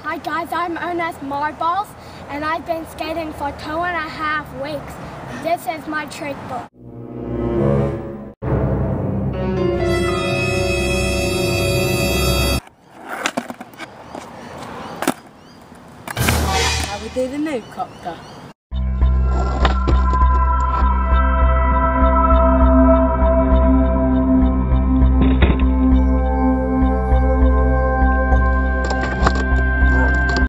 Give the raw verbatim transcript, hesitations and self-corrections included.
Hi guys, I'm Ernest Marbels, and I've been skating for two and a half weeks. This is my trick book. How we do the Noob Copter.